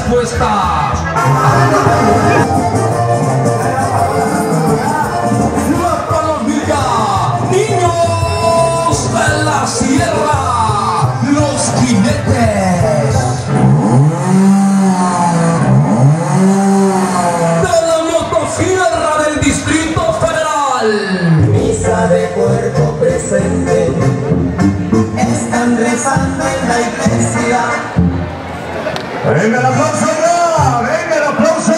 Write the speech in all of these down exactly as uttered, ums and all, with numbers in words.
respuesta. La palomilla, niños de la sierra, los jinetes de la motosierra del Distrito Federal. Misa de cuerpo presente, están rezando en la iglesia. ¡Venga el aplauso ya! ¡Venga el aplauso!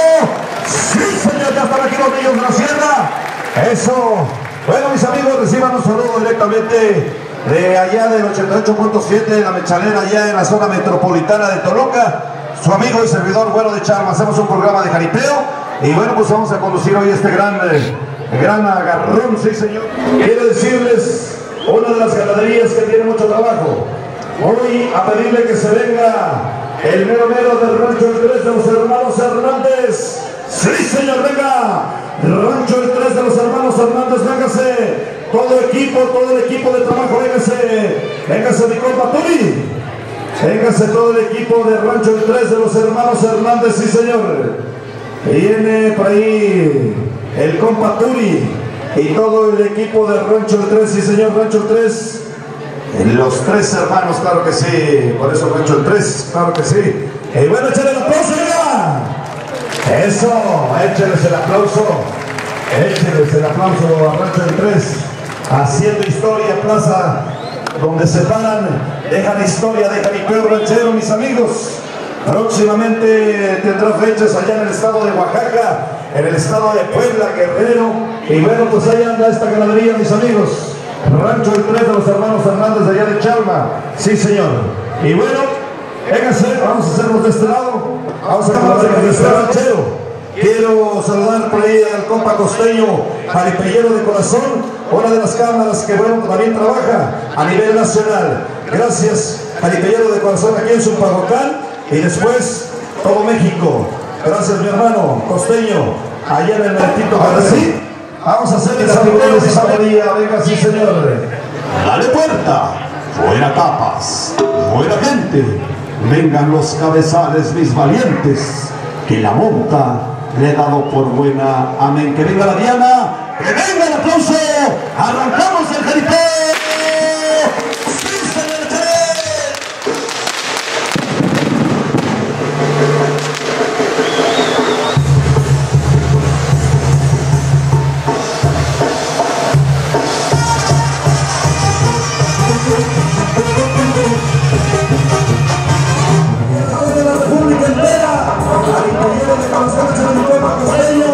¡Sí, señor! Ya están aquí los niños de la sierra. ¡Eso! Bueno, mis amigos, reciban un saludo directamente de allá del ochenta y ocho punto siete de la Mechalera, allá en la zona metropolitana de Toluca. Su amigo y servidor Güero de Charma. Hacemos un programa de jaripeo y bueno, pues vamos a conducir hoy este gran, eh, gran agarrón, sí, señor. Quiero decirles una de las ganaderías que tiene mucho trabajo. Hoy a pedirle que se venga el mero mero del Rancho El Tres de los Hermanos Hernández. Sí, señor, venga. Rancho El Tres de los Hermanos Hernández, véngase. Todo equipo, todo el equipo de trabajo, véngase. Véngase, mi compa Turi. Véngase todo el equipo de Rancho El Tres de los Hermanos Hernández, sí, señor. Viene por ahí el compa Turi y todo el equipo de Rancho El Tres, sí, señor, Rancho El Tres. Los tres hermanos, claro que sí, por eso Rancho El Tres, claro que sí. Y bueno, échale el aplauso, venga. Eso, écheles el aplauso. Écheles el aplauso a Rancho El Tres. Haciendo historia, plaza donde se paran, dejan historia de jaripeo ranchero, mis amigos. Próximamente tendrá fechas allá en el estado de Oaxaca, en el estado de Puebla, Guerrero. Y bueno, pues ahí anda esta ganadería, mis amigos. Rancho El Tres de los Hermanos Hernández de allá de Chalma. Sí, señor. Y bueno, vénganse, vamos a hacernos de este lado. Vamos a acabar de este ranchero. Quiero saludar por ahí al compa costeño, jaripellero de corazón, una de las cámaras que bueno también trabaja a nivel nacional. Gracias, jaripellero de corazón aquí en Zumpahuacán y después todo México. Gracias, mi hermano costeño, allá en el Mertito. Ahora sí, vamos a hacer el jaripeo de sabiduría. Venga, sí, señor. Dale puerta, fuera tapas, fuera gente. Vengan los cabezales, mis valientes, que la monta le he dado por buena. Amén. Que venga la Diana, que venga el aplauso. Arrancamos el jaripeo. Sí, señor. De la República entera, jaripellero de corazón, el compa costeño.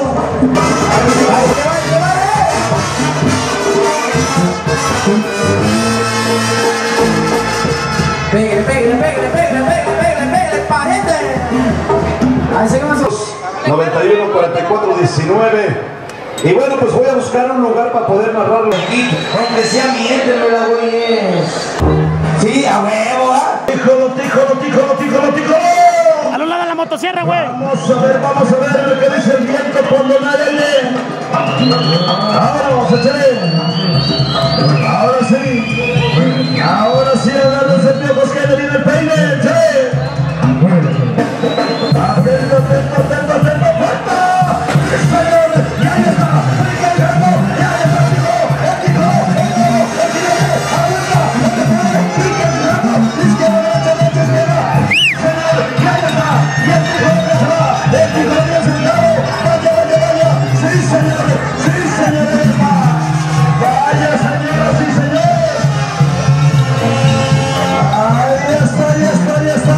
Pégale, pégale, pégale, pégale, pégale, pégale, pégale, pariente. Ahí seguimos. noventa y uno, cuarenta y cuatro, diecinueve. Y bueno, pues voy a buscar un lugar para poder narrarlo aquí. Aunque sea miéntemela, güey. Sí, a huevo, ¿ah? Tíjolo, tíjolo, tíjolo, tíjolo, tíjolo. A los lados de la motosierra, güey. Vamos a ver, vamos a ver lo que dice el viento cuando nadie. Ahora vamos a echarle. Ahora sí. Ahora sí, hablando de piojos que le viene el peine. ¡Che! Atento, atento, atento, atento, atento. Señor, y ahí está. Y ahí está, tío. El tío, el tío, el tío. Abuela, izquierda, derecha, derecha, izquierda. Señor, y ahí está. Y el tío de se va. El tío de sentado. Vaya, vaya, vaya. Sí, señor. Sí, señor. Vaya, señor. Sí, señor. Ahí está, ahí está, ahí está.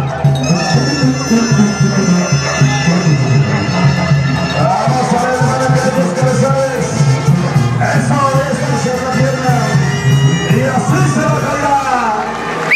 Vamos a ver, van a caer los cabezales. Eso es, que se la pierna. Y así se va a cargar.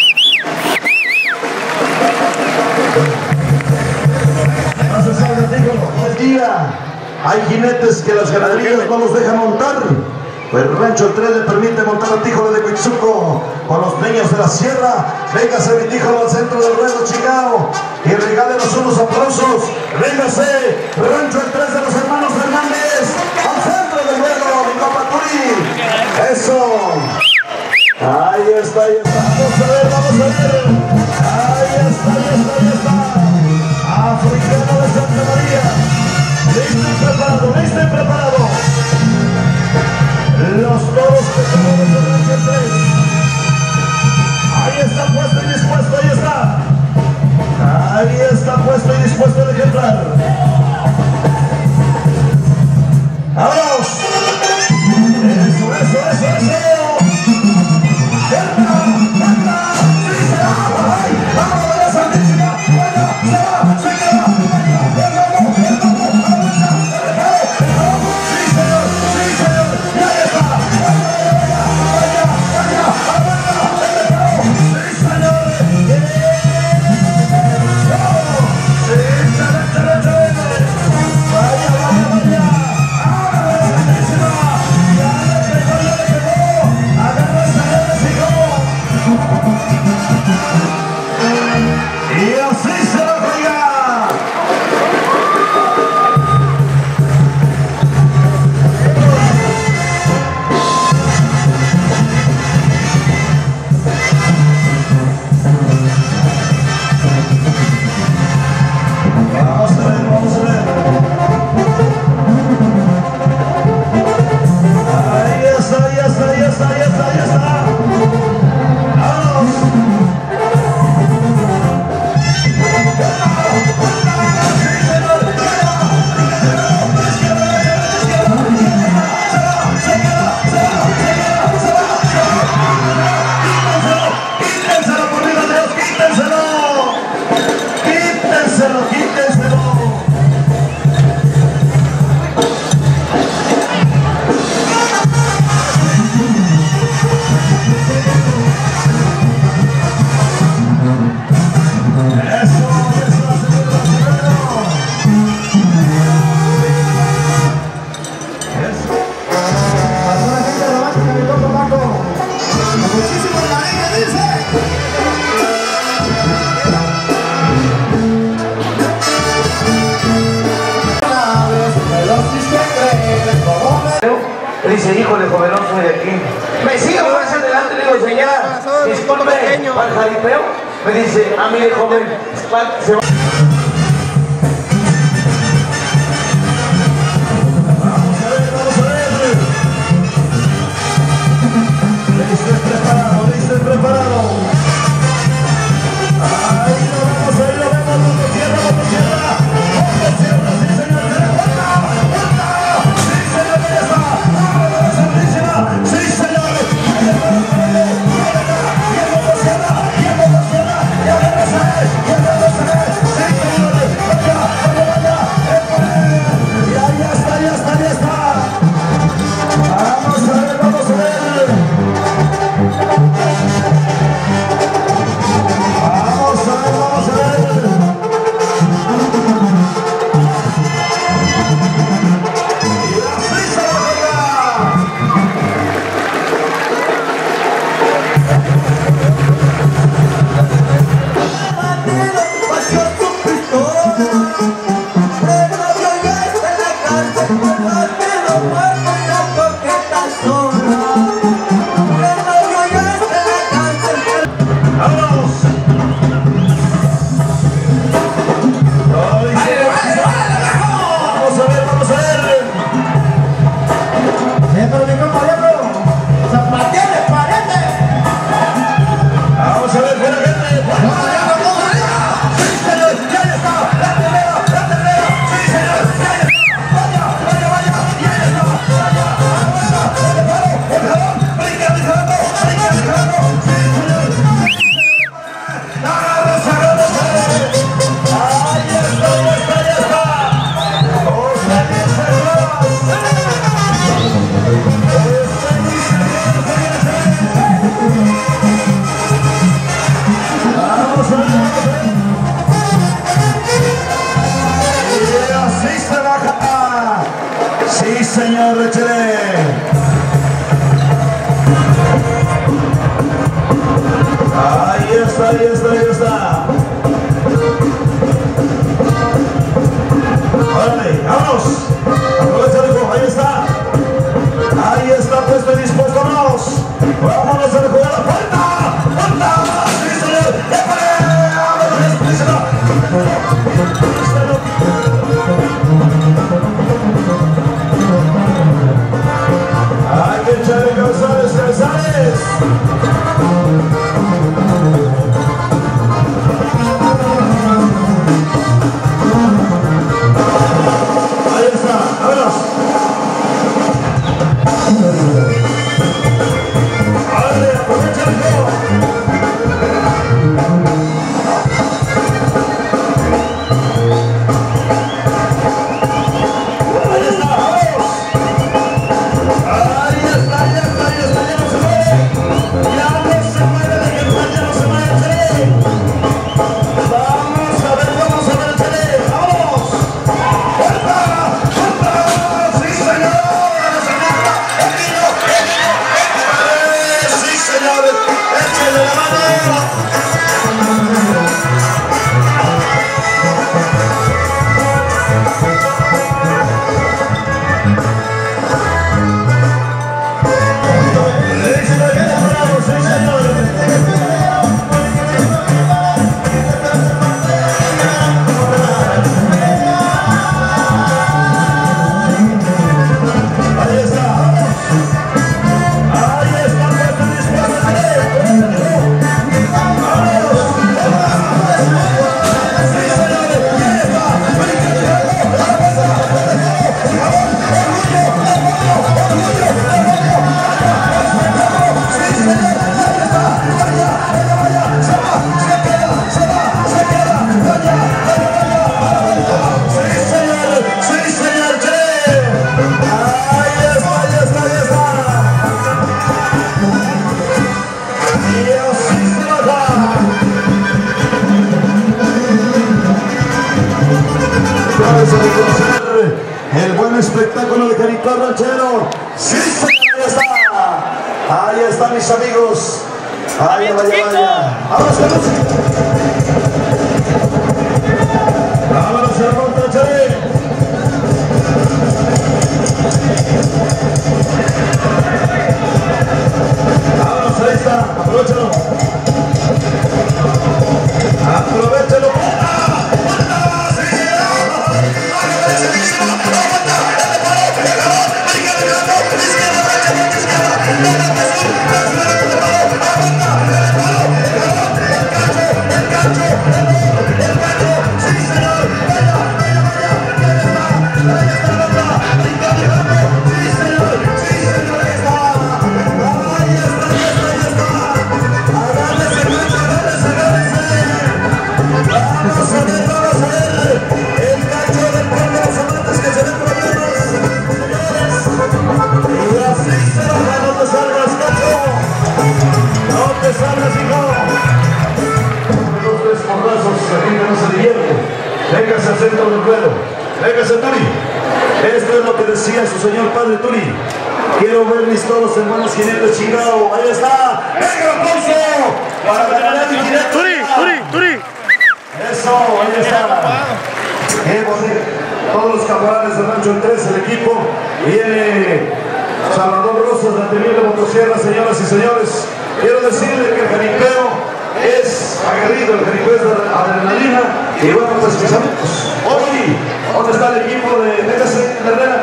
No se salga, digo, el día. Hay jinetes que las ganaderías no los dejan montar. Pues el Rancho El Tres le permite montar a Tíjolo de Cuitzuco con los niños de la sierra. Véngase mi Tíjolo al centro del ruedo, chingao, y regálenos unos aplausos. Véngase, Rancho El Tres de los Hermanos Hernández al centro del ruedo, mi compa Turi. Eso. Ahí está, ahí está. Vamos a ver, vamos a ver. Ahí está, ahí está, ahí está. entrar. ¡Vámonos! ¡Eso, eso, eso, eso! ¡Entra! ¡Entra! ¡Sí, se va! ¡Ay! ¡Vamos, la Santísima! ¡Vaya! ¡Se va! ¡Se queda! ¡Vaya! ¡El lobo! ¡El lobo! ¡A la vuelta! ¡El lobo! ¡El lobo! ¡Sí, señor! ¡Sí, señor! ¡Y ahí está! ¡Vaya, vaya, vaya! ¡Vaya! ¡A la vuelta! ¡El lobo! ¡Sí, señor! ¡Bien! ¡Sí, señor! ¡Vaya, vaya, vaya! ¡Ahora la Santísima! ¡Ya le pegó, ya le pegó! ¡Agarra esa y así se lo juega. Vamos a ver, vamos a ver. Ahí está, ahí está, ahí está, ahí está, ahí está. Vámonos. Quítenselo, por vida de Dios, quítenselo. Quítenselo, quítenselo. Eso, eso, acelerado, eso. Alguna gente romántica, mi compa Paco. Muchísimo cariño, dice. Le dice, híjole, joven, no soy de aquí. Me sigue más adelante, le digo, señora, disculpe, ¿para el jaripeo? Me dice, ah, mire, joven, ¿cuál se va? Vamos a ver, vamos a ver. Listo y preparado, listo y preparado. Ahí lo vemos, ahí lo vemos, motosierra, motosierra. Motosierra, sí señor, de la vuelta, vuelta. Sí señor, ahí está. ¡Vámonos, la Santísima! Sí señor. Y el motosierra, y el motosierra, y el motosierra, y el motosierra. Sí señor, vaya, vaya, vaya. Y ahí está, ahí está, ahí está. Vamos a ver, vamos a ver. Vamos a ver, vamos a ver. Y así se va a jugar. ¡Vámonos! Vamos a ver, vamos a ver. Diablo, mi compa, diablo. Zapatele, parete. Vamos a ver, buena gente. Sí, señor, ya está. La pelea, la pelea. Sí, señor, ya está. Vaya, vaya, vaya. Ya está. Vaya, aguanta. El jalón, el jalón. Brinca, el jalón, brinca, el jalón. Sí, señor. Agárrese, agárrese. Ahí está, ahí está, ahí está. José Luis Hernández. Vamos a ver. Y así se baja. Sí, señor, échale. Ahí está, ahí está, ahí está. Órale, vámonos. Aprovecha, hijo, ahí está. Ahí está puesto y dispuesto, vámonos. Vámonos a jugar la puerta. ¡Puerta! ¡Sí, señor! ¡Épale! ¡Vámonos, explícito! Hay que echarle calzales, calzales. el buen espectáculo de Jaripeo Ranchero. Sí, señor, ahí está. Ahí está, mis amigos. Vaya, vaya, vaya. Vámonos con música. Vámonos, hermano Ranchero. Vámonos, ahí está. Aprovechalo. Aprovechalo. Véngase al centro del ruedo. Véngase, Tuli. Esto es lo que decía su señor padre Tuli. Quiero ver mis toros hermanos jinetes chingado. Ahí está. ¡Venga el aplauso! Para ganar mi jinete. Tuli, Tuli, Tuli. Eso, ahí está. Qué bonito. Todos los camaradas del Rancho en tres, el equipo. Viene Salvador Rosas, la teniente motosierra, señoras y señores. Quiero decirle que el jaripeo es aguerrido, el jaripeo es de adrenalina. Y bueno, pues mis amigos, hoy, ¿dónde está el equipo de Véngase Herrera?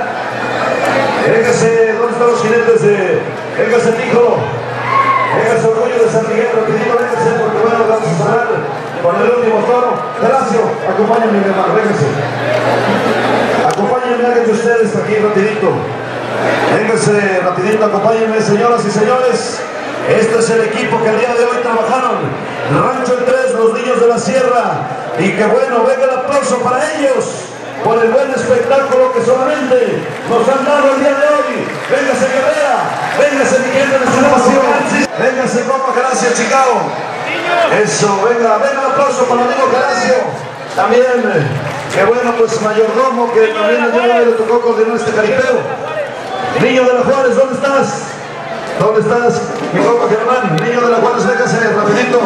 Véngase, ¿dónde están los jinetes de Véngase Tijo? Véngase Orgullo de San Miguel, rapidito, véngase, porque bueno, vamos a cerrar con el último toro. Galacio, acompáñenme, mi hermano, véngase. Acompáñenme, háganse ustedes aquí rapidito. Véngase rapidito, acompáñenme, señoras y señores. Este es el equipo que el día de hoy trabajaron. Rancho en tres, los niños de la sierra. Y que bueno, venga el aplauso para ellos por el buen espectáculo que solamente nos han dado el día de hoy. Véngase Guerrera, véngase mi gente de Salvación, véngase Copa Galacio Chicago. Eso, venga, venga el aplauso para el amigo Galacio. También, que bueno, pues mayordomo que también el día de hoy le tocó coordinar este jaripeo. Niño de la Juárez, ¿dónde estás? ¿Dónde estás, mi compa Germán? Niño de la Juárez, véngase, rapidito.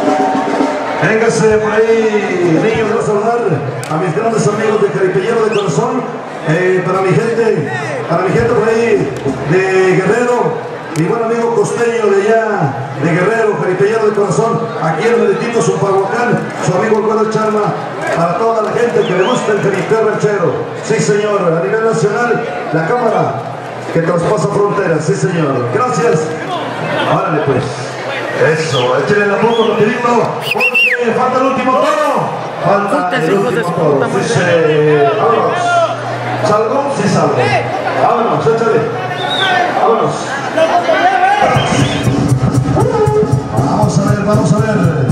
Véngase por ahí, niños, quiero saludar a mis grandes amigos de Jaripellero de Corazón, eh, para mi gente, para mi gente por ahí de Guerrero, mi buen amigo costeño de allá, de Guerrero, Jaripellero de Corazón, aquí en Meritito, Zumpahuacán, su amigo el Cuero Charma, para toda la gente que le gusta el jaripeo ranchero. Sí, señor, a nivel nacional, la cámara que traspasa fronteras, sí, señor. Gracias. Árale, pues. Eso, échale la punta rapidito, porque falta el último toro. Falta el último toro. Sí, sí. Vámonos. ¿Salgo? Sí, salgo. Vámonos, échale. Vámonos. Vamos a ver, vamos a ver.